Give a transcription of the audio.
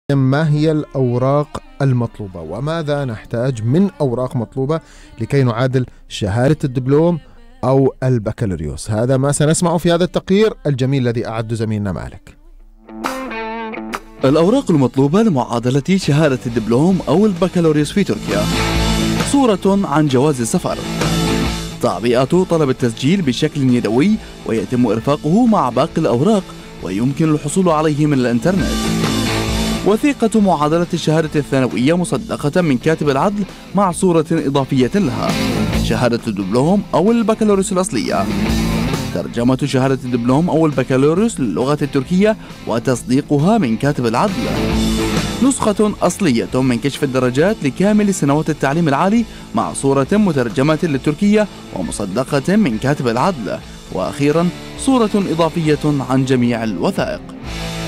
ما هي الأوراق المطلوبة وماذا نحتاج من أوراق مطلوبة لكي نعادل شهادة الدبلوم أو البكالوريوس؟ هذا ما سنسمعه في هذا التقرير الجميل الذي أعد زميلنا مالك. الأوراق المطلوبة لمعادلة شهادة الدبلوم أو البكالوريوس في تركيا: صورة عن جواز السفر، تعبئة طلب التسجيل بشكل يدوي ويتم إرفاقه مع باقي الأوراق ويمكن الحصول عليه من الإنترنت، وثيقة معادلة الشهادة الثانوية مصدقة من كاتب العدل مع صورة إضافية لها، شهادة الدبلوم أو البكالوريوس الأصلية، ترجمة شهادة الدبلوم أو البكالوريوس للغة التركية وتصديقها من كاتب العدل، نسخة أصلية من كشف الدرجات لكامل سنوات التعليم العالي مع صورة مترجمة للتركية ومصدقة من كاتب العدل، وأخيرا صورة إضافية عن جميع الوثائق.